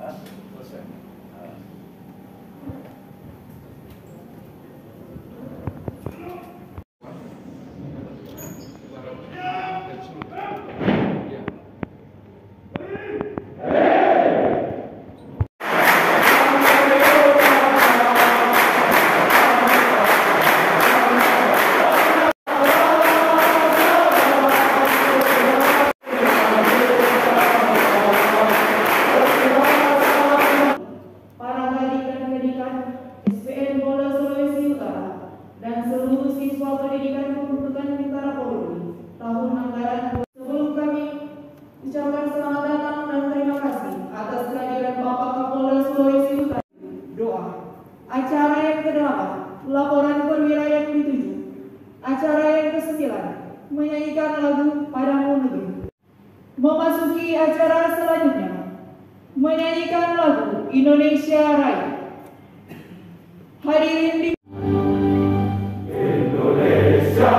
Selesai. Acara yang ke-8, laporan perwira yang ke-7. Acara yang ke-9, menyanyikan lagu Padamu Negeri. Memasuki acara selanjutnya, menyanyikan lagu Indonesia Raya. Hadirin di Indonesia.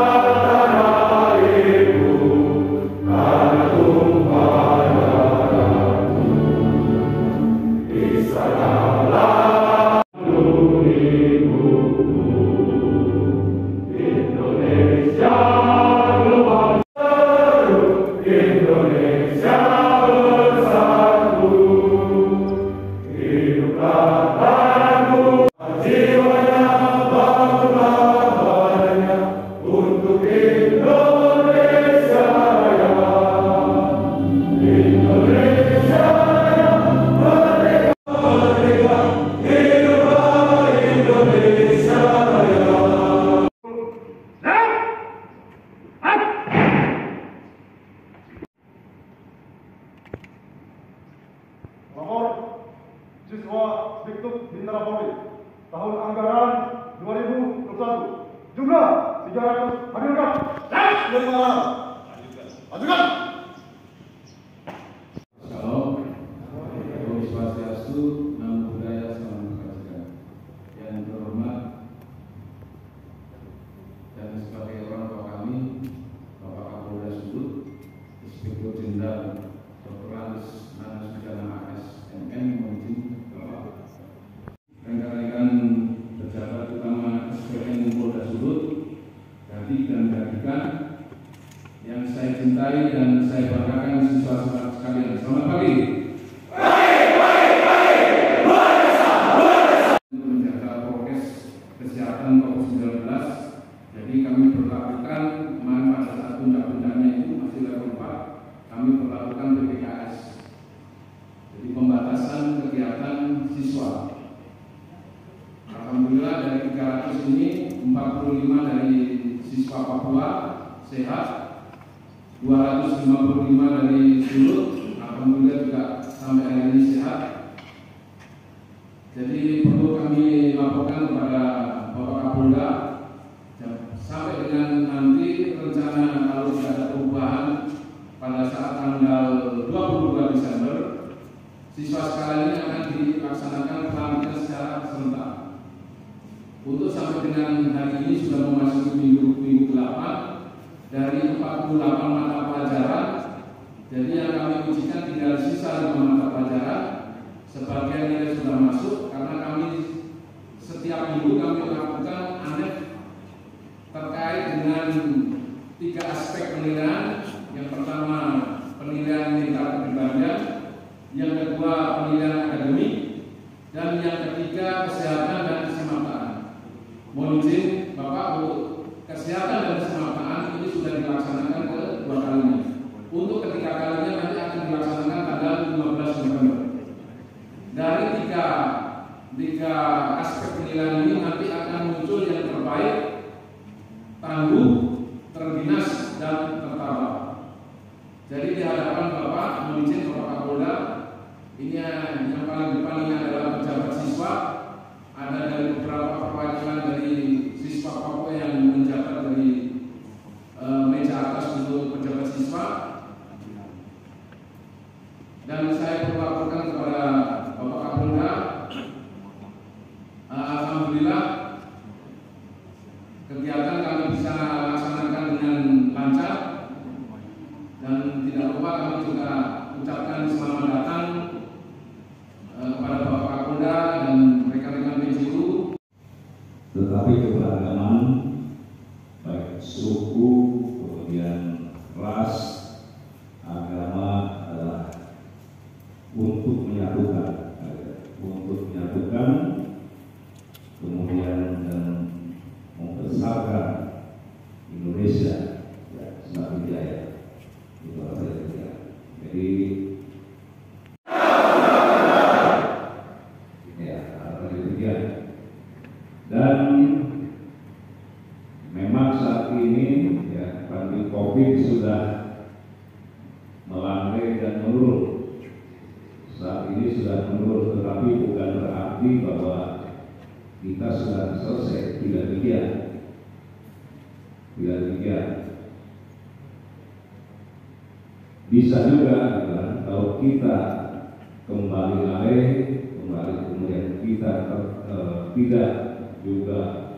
Lapor siswa Dikduk Bintara Polri tahun anggaran 2021 jumlah 300 hadirkan. Ajukan. Shalom, Om Swastiastu, Namo Buddhaya, Salam Kebajikan. Yang terhormat dan sebagai orang tua kami, Bapak Kapolda Sudut, Inspektur Jenderal Dr. Andes Pidana ASNM, mohon Bapak, rekan-rekan pejabat utama SPN Polda Sudut, Gadi dan Gadikan, yang saya cintai dan saya banggakan, siswa-siswa sekalian. Selamat pagi. Untuk menjaga prokes kesehatan COVID-19, jadi kami berlakukan kemarin pada saat puncak-puncaknya itu masih level 4, kami berlakukan PPKS. Jadi pembatasan kegiatan siswa. Alhamdulillah dari 300 ini 45 dari siswa Papua sehat, 255 dari Sulut, alhamdulillah juga sampai hari ini sehat. Jadi perlu kami laporkan kepada Bapak Kapolda sampai dengan nanti rencana kalau tidak ada perubahan pada saat tanggal 22 Desember, siswa sekalian ini akan dilaksanakan pelantikan secara serentak. Untuk sampai dengan hari ini sudah memasuki minggu 8 dari 48 mata pelajaran. Jadi yang kami ujikan tinggal sisa 5 mata pelajaran. Sebagian nilai sudah masuk karena kami setiap minggu kami melakukan ANEF terkait dengan 3 aspek penilaian. Yang pertama penilaian tingkat kepribadian, yang kedua penilaian akademik, dan yang ketiga kesehatan dan keselamatan. Mohon izin Bapak, untuk kesehatan dan keselamatan ini sudah dilaksanakan kedua kalinya. Untuk ketiga kalinya nanti akan dilaksanakan tanggal 15 November. Dari tiga aspek penilaian ini nanti akan muncul yang terbaik, tangguh, terdinas, dan tertawa. Jadi di hadapan Bapak, mohon izin Bapak Kapolda, ini yang paling depan ini adalah pejabat siswa. Ada dari beberapa perwakilan dari siswa Papua yang menjabat dari meja atas untuk pejabat siswa. Dan saya perlu laporkan kepada Bapak Kapolda, alhamdulillah kegiatan kami bisa laksanakan dengan lancar. Dan tidak lupa kami juga ucapkan selamat datang yang menurun. Saat ini sudah menurun, tetapi bukan berarti bahwa kita sudah selesai. Tidak demikian. Tidak demikian. Bisa juga kalau kita kembali alih, kemudian kita tidak juga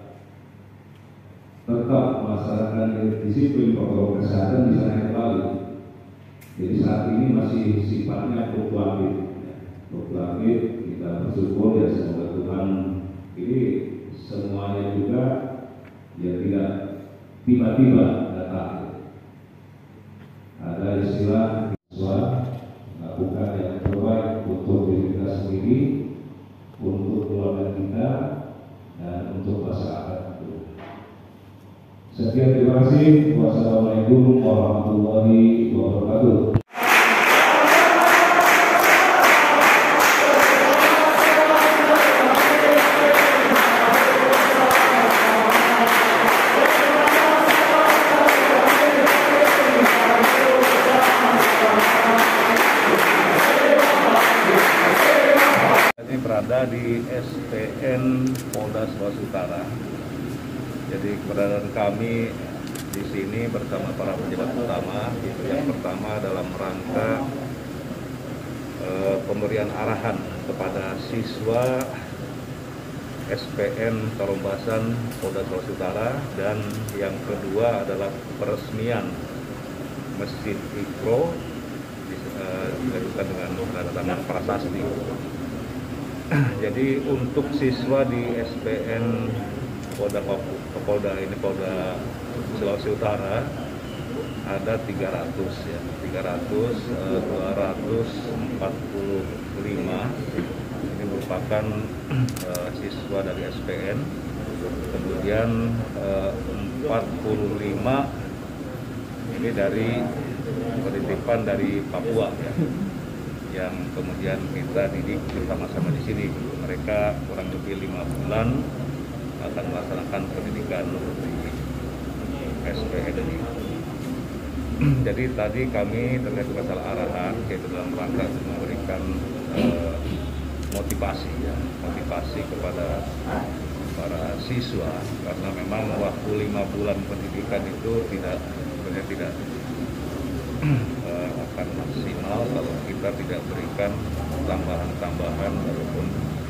tetap melaksanakan disiplin protokol kesehatan bisa naik kembali. Jadi saat ini masih sifatnya fluktuatif. Fluktuatif, kita bersyukur ya, semoga Tuhan ini semuanya juga ya tidak tiba-tiba datang. Ada istilah siswa lakukan yang terbaik untuk diri kita sendiri, untuk keluarga kita, dan untuk masyarakat. Sekian, terima kasih. Wassalamualaikum warahmatullahi wabarakatuh. Ini berada di SPN Polda Sulawesi Utara. Jadi keberadaan kami di sini bersama para pejabat utama, itu yang pertama dalam rangka pemberian arahan kepada siswa SPN Tarumbasan Polda Sulawesi Utara, dan yang kedua adalah peresmian Masjid Iqro dilakukan dengan penandatangan prasasti. Jadi untuk siswa di SPN Polda Sulawesi Utara ada 300 ya, 245 ini merupakan siswa dari SPN, kemudian 45 ini dari penitipan dari Papua ya, yang kemudian kita didik bersama-sama di sini. Mereka kurang lebih 5 bulan akan melaksanakan pendidikan di SPN ini. Jadi tadi kami terkait masalah arahan, yaitu dalam rangka memberikan motivasi kepada para siswa, karena memang waktu 5 bulan pendidikan itu tidak akan maksimal kalau kita tidak berikan tambahan walaupun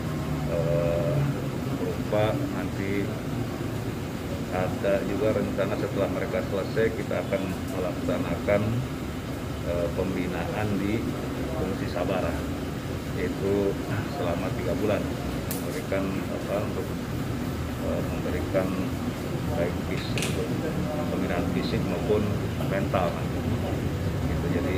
berupa nanti ada juga rencana setelah mereka selesai kita akan melaksanakan pembinaan di fungsi sabara, yaitu selama 3 bulan memberikan memberikan baik fisik, pembinaan fisik maupun mental. Gitu. Jadi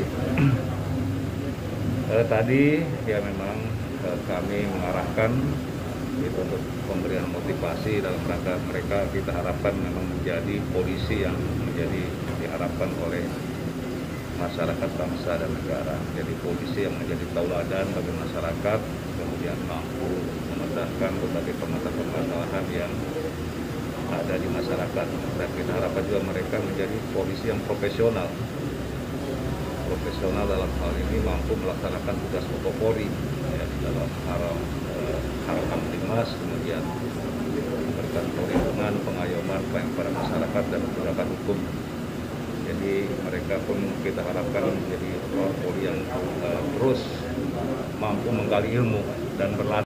tadi ya memang kami mengarahkan itu untuk pemberian motivasi dalam rangka mereka kita harapkan memang menjadi polisi yang diharapkan oleh masyarakat bangsa dan negara. Jadi polisi yang menjadi tauladan bagi masyarakat, kemudian mampu memecahkan berbagai permasalahan yang ada di masyarakat. Dan kita harapkan juga mereka menjadi polisi yang profesional dalam hal ini, mampu melaksanakan tugas pokok Polri ya, dalam hal kamtibmas, kemudian memberikan perlindungan, pengayoman kepada masyarakat dan penegakan hukum. Jadi mereka pun kita harapkan menjadi Polri yang terus mampu menggali ilmu dan berlatih.